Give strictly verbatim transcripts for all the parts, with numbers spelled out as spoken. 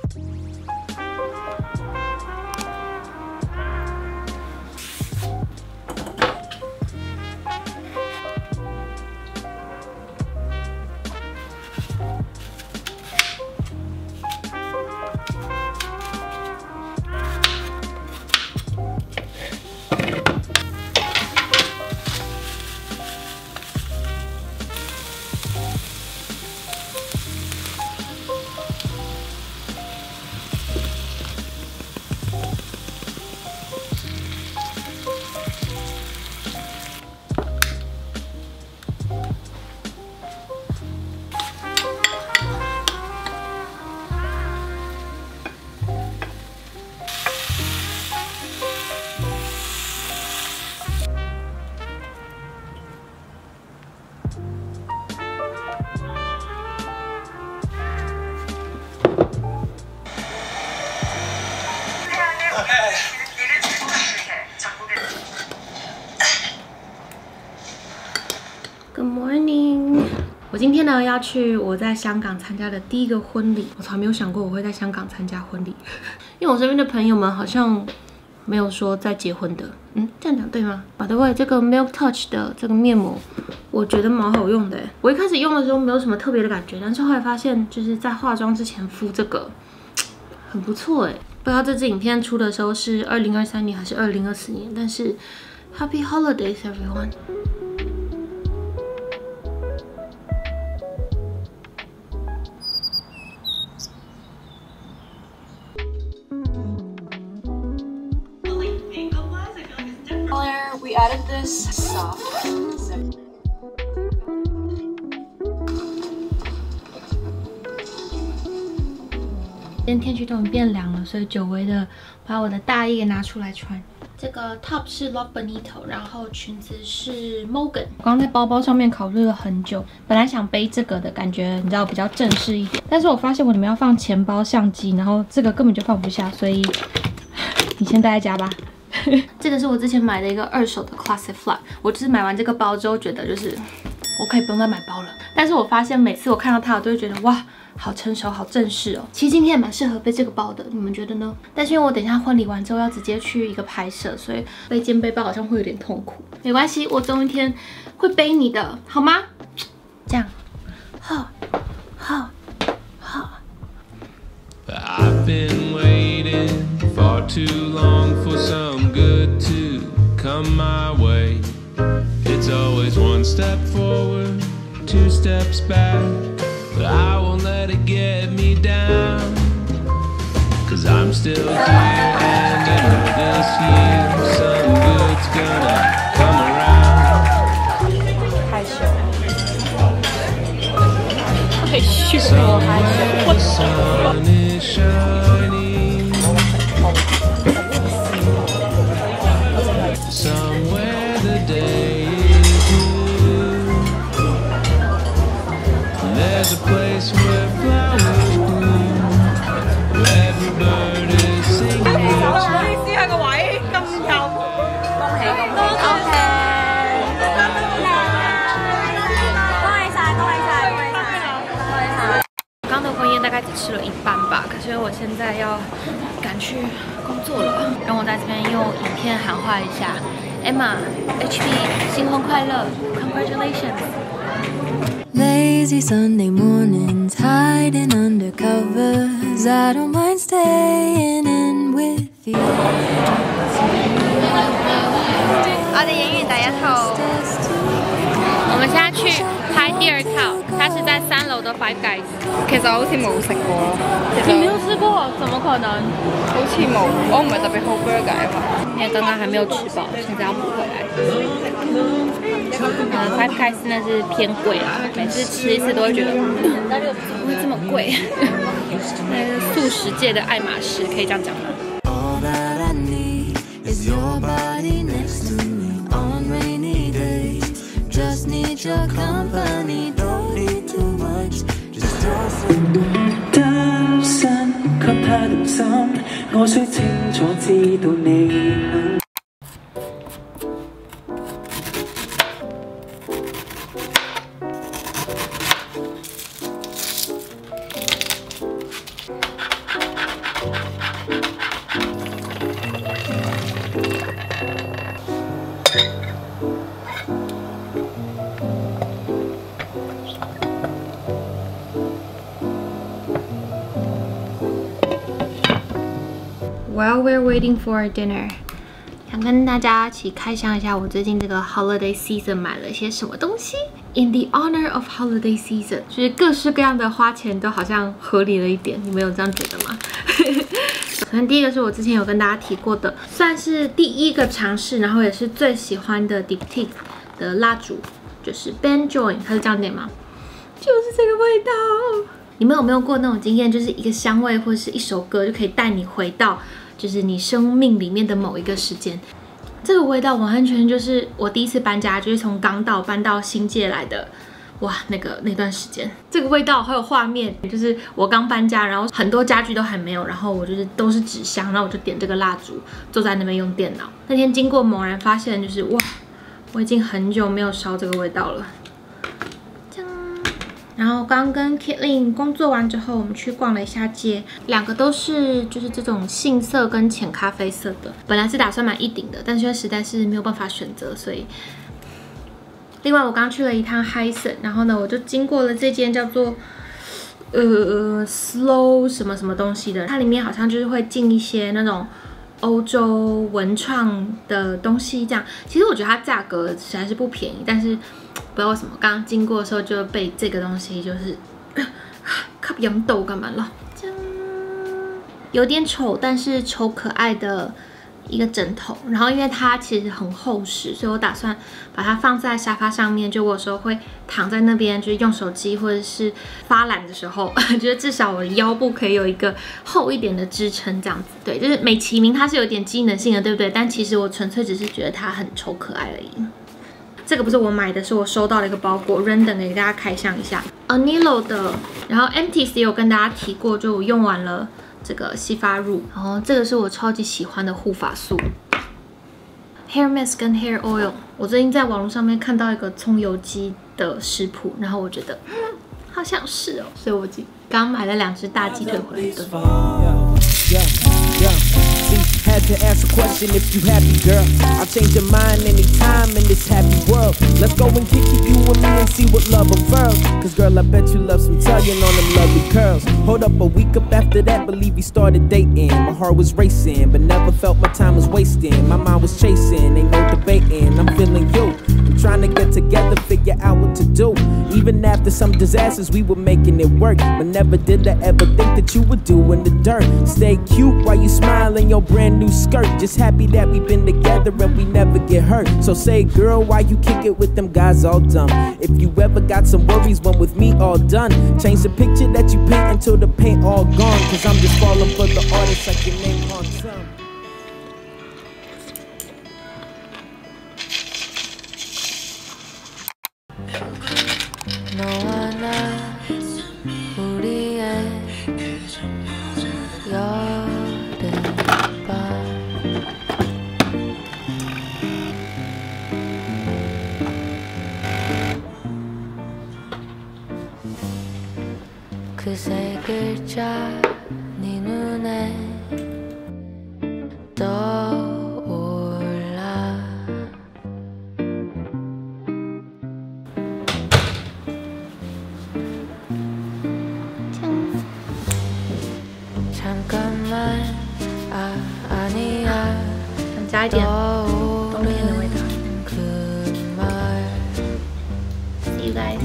Good morning， 我今天呢要去我在香港参加的第一个婚礼。我从来没有想过我会在香港参加婚礼，因为我身边的朋友们好像没有说在结婚的。嗯，这样讲对吗？ By the way， 这个 Milk Touch 的这个面膜，我觉得蛮好用的。我一开始用的时候没有什么特别的感觉，但是后来发现就是在化妆之前敷这个很不错哎。不知道这支影片出的时候是二零二三年还是二零二四年，但是 Happy Holidays everyone。 We added this soft zip. 今天天气都很变凉了，所以久违的把我的大衣给拿出来穿。这个 top 是 Love Bonito， 然后裙子是 Morgan。我刚刚在包包上面考虑了很久，本来想背这个的感觉，你知道比较正式一点，但是我发现我里面要放钱包、相机，然后这个根本就放不下，所以你先待在家吧。这个是我之前买的一个二手的 Classic Fly， 我就是买完这个包之后觉得就是我可以不用再买包了。但是我发现每次我看到它，我都会觉得哇，好成熟，好正式哦。其实今天也蛮适合背这个包的，你们觉得呢？但是因为我等一下婚礼完之后要直接去一个拍摄，所以背肩背包好像会有点痛苦。没关系，我总有一天会背你的，好吗？这样，好，好，好。I've been waiting far too long for some good to come my way. It's always one step forward, two steps back, but I won't let it get me down. Cause I'm still here and in this year some good's gonna come around. 害羞，害羞，我害羞。Shining somewhere the day is new. There's a place where flowers bloom, where every bird is singing. 可以試下個位咁幼，恭喜恭喜 ！OK， 恭喜晒，恭喜晒，恭喜晒，恭喜晒！刚的婚宴大概只吃了一半吧，可是我现在要赶去工作了，让我在这边用影片喊话一下 ，Emma，H B 新婚快乐 ，Congratulations！ Lazy Sunday mornings, hiding under covers. I don't mind staying in with you. 我的言语第一套，我們現在去拍第二套，它是在三樓的 Five Guys。其實我好似冇食過咯。你沒有吃過？怎麼可能？好似冇，我唔係特別好 burger 啊嘛。因為剛剛還沒有吃飽，現在要補回來。呃 ，Five Guys 真的是偏貴啊，每次吃一次都會覺得，嗯，怎麼會這麼貴？那是素食界的愛馬仕，可以這樣講嗎？ Is your body next to me on rainy days? Just need your company, don't need too much. Just throw some. 單身給他獨心，我需清楚知道你。 While we're waiting for dinner, 想跟大家一起开箱一下我最近这个 holiday season 买了些什么东西。In the honor of holiday season， 就是各式各样的花钱都好像合理了一点，你们有这样觉得吗？首先第一个是我之前有跟大家提过的，算是第一个尝试，然后也是最喜欢的 Diptyque 的蜡烛，就是 Ben Join， 它是这样念吗？就是这个味道。你们有没有过那种经验，就是一个香味或者是一首歌就可以带你回到就是你生命里面的某一个时间？这个味道完全就是我第一次搬家，就是从港岛搬到新界来的，哇，那个那段时间，这个味道还有画面，就是我刚搬家，然后很多家具都还没有，然后我就是都是纸箱，然后我就点这个蜡烛，坐在那边用电脑。那天经过猛然发现，就是哇，我已经很久没有烧这个味道了。然后刚跟 Kitlin 工作完之后，我们去逛了一下街，两个都是就是这种杏色跟浅咖啡色的。本来是打算买一顶的，但是实在是没有办法选择，所以。另外我刚去了一趟 Hysan， 然后呢，我就经过了这间叫做呃 Slow 什么什么东西的，它里面好像就是会进一些那种欧洲文创的东西，这样。其实我觉得它价格实在是不便宜，但是。不知道为什么，刚刚经过的时候就被这个东西就是吸引到干嘛了？有点丑，但是丑可爱的一个枕头。然后因为它其实很厚实，所以我打算把它放在沙发上面。就我有时候会躺在那边，就是用手机或者是发懒的时候，觉得至少我的腰部可以有一个厚一点的支撑，这样子。对，就是美其名它是有点机能性的，对不对？但其实我纯粹只是觉得它很丑可爱而已。这个不是我买的，是我收到了一个包裹 ，random 给大家开箱一下 ，Anilo 的，然后 Empties 也有跟大家提过，就我用完了这个洗发乳，然后这个是我超级喜欢的护发素 ，Hair Mask 跟 Hair Oil， 我最近在网络上面看到一个葱油鸡的食谱，然后我觉得，嗯，好想试哦，所以我刚买了两只大鸡腿回来炖。 Had to ask a question if you happy, girl. I'll change your mind anytime in this happy world. Let's go and kick it, you and me, and see what love unfurls. Cause girl, I bet you love some tugging on them lovely curls. Hold up, a week up after that, believe we started dating. My heart was racing, but never felt my time was wasting. My mind was chasing, ain't no debating. I'm feeling you. I'm trying to get together, figure out what to do. Even after some disasters, we were making it work. But never did I ever think that you would do in the dirt. Stay cute while you smile in your brand new skirt. Just happy that we've been together and we never get hurt. So say, girl, why you kick it with them guys all dumb? If you ever got some worries, one with me all done. Change the picture that you paint until the paint all gone. Cause I'm just falling for the artist like your name on some. 너와 나 우리의 여름밤 그 세 글자 네 눈에 떠올라 잠깐만 아 아니야 想加一点冬天的味道。See you guys.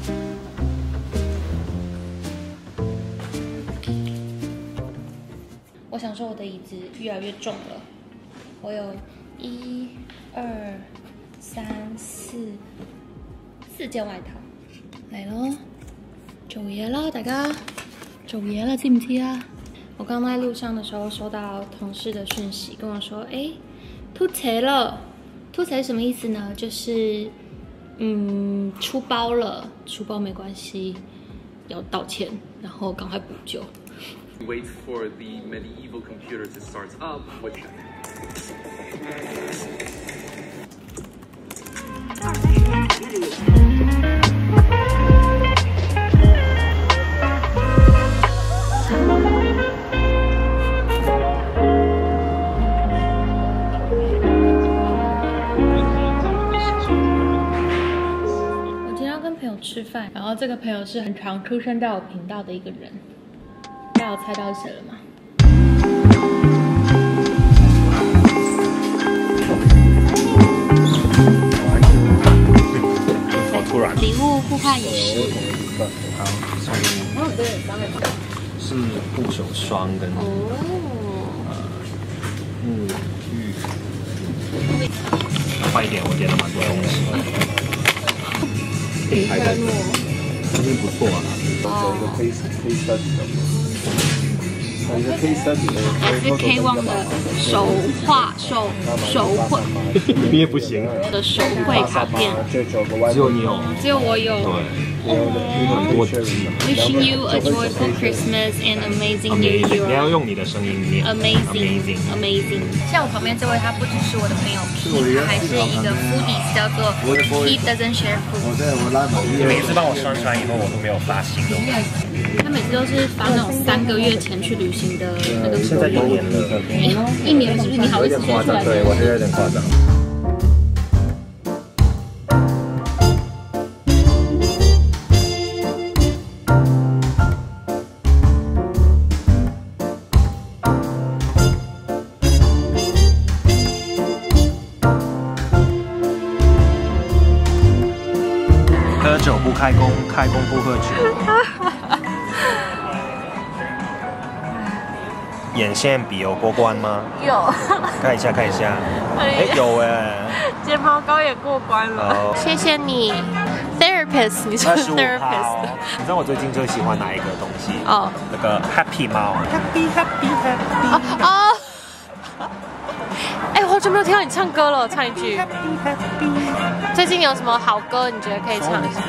我想说我的椅子越来越重了，我有一、二、三、四四件外套，嚟咯，做嘢啦，大家做嘢啦，知唔知啊？我刚在路上的时候收到同事的讯息，跟我说，哎，突袭了，突袭什么意思呢？就是嗯出包了，出包没关系，要道歉，然后赶快补救。 Wait for the medieval computer to start up, which 饭。然后这个朋友是很常出现在我频道的一个人，大家有猜到是谁了吗？ 好突然！ 礼物互换仪式。 好，送是护手霜跟哦，呃，沐浴。快一点，我点了蛮多东西。还在做，这边不错啊。有一个 case case study 的，有一个 case study 的。 是 K 王的手画手手绘， 你也不行。 的手绘卡片， 只有你有， 只有我有。 对。很多 Wishing you a joyful Christmas and amazing New Year。 你要用你的声音念。 Amazing, amazing。像我旁边这位，他不只是我的朋友 Pete， 他还是一个 foodie， 叫做 Pete doesn't share food。 你每次帮我宣传以后，我都没有发行动。 他每次都是发那种三个月前去旅行的那个。 现在一年了。 一年是不是？你好意思说出来？ 对，我觉得有点夸张。喝酒不开工，开工不喝酒。眼线笔有过关吗？ 有， 看一下看一下。哎，有哎。 睫毛膏也过关了。 谢谢你 ，therapist， 你是 therapist。 你知道我最近最喜欢哪一个东西？ 哦， 那个 Happy 猫。Happy Happy Happy。 哦。哎，我好久没有听到你唱歌了，唱一句。最近有什么好歌？你觉得可以唱一下？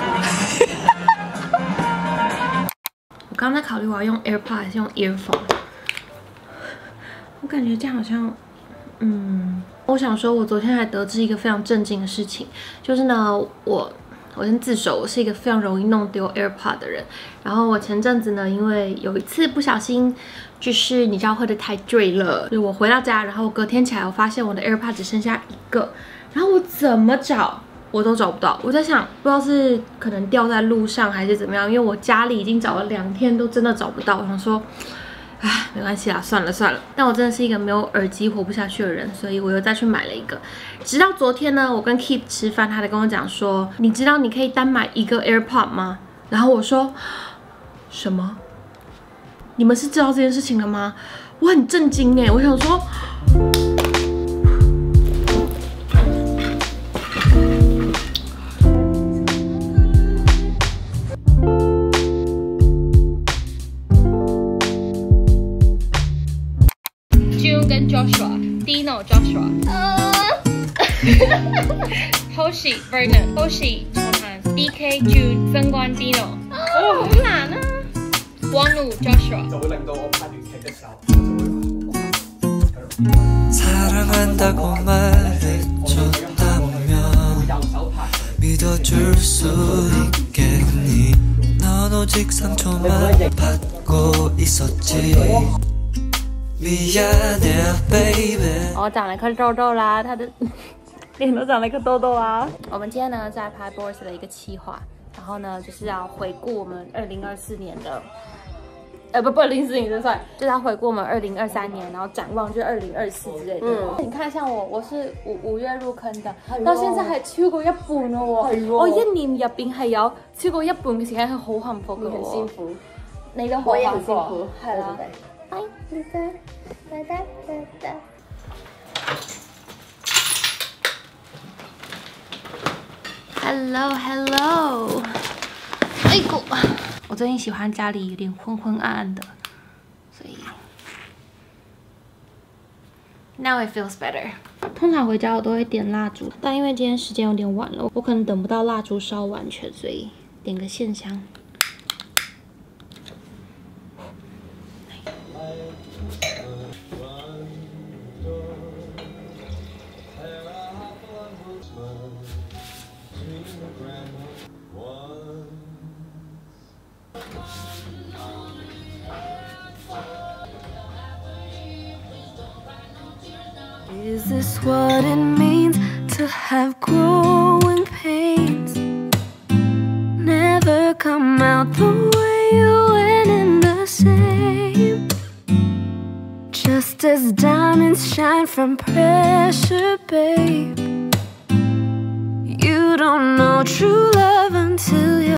我刚才考虑我要用 AirPod 还是用 earphone。我感觉这样好像，嗯，我想说，我昨天还得知一个非常震惊的事情，就是呢，我我先自首，我是一个非常容易弄丢 AirPod 的人。然后我前阵子呢，因为有一次不小心，就是你知道喝得太醉了，就我回到家，然后隔天起来，我发现我的 AirPod 只剩下一个，然后我怎么找我都找不到。我在想，不知道是可能掉在路上还是怎么样，因为我家里已经找了两天，都真的找不到。我想说。唉，没关系啦，算了算了。但我真的是一个没有耳机活不下去的人，所以我又再去买了一个。直到昨天呢，我跟 Keep 吃饭，他才跟我讲说，你知道你可以单买一个 AirPod 吗？然后我说什么？你们是知道这件事情了吗？我很震惊哎，我想说。跟 Joshua、Dino、Joshua、Hoshi、Vernon、Hoshi、D K、June、曾冠、Dino。哦，好難啊！王魯、Joshua。就會令到我拍完劇嘅時候，我就會我长了颗痘痘啦，他的脸都长了一个痘痘啦。我们今天呢在拍 Boris 的一个企划，然后呢就是要回顾我们二零二四年的，呃不不，零四年就算，就是要回顾我们二零二三年，然后展望就是二零二四之类的。嗯，你看像我，我是五五月入坑的，到現在係超過一半咯喎。我一年入邊係有超過一半嘅時間係好幸福嘅喎。你很辛苦，你都好幸福，係啦。拜拜拜拜拜拜。Hello Hello， 哎呦，我最近喜欢家里有点昏昏暗暗的，所以 Now it feels better。通常回家我都会点蜡烛，但因为今天时间有点晚了，我可能等不到蜡烛烧完全，所以点个线香。 Is this what it means to have growing pains? come out the way you went in the same. Just as diamonds shine from pressure, babe. You don't know true love until you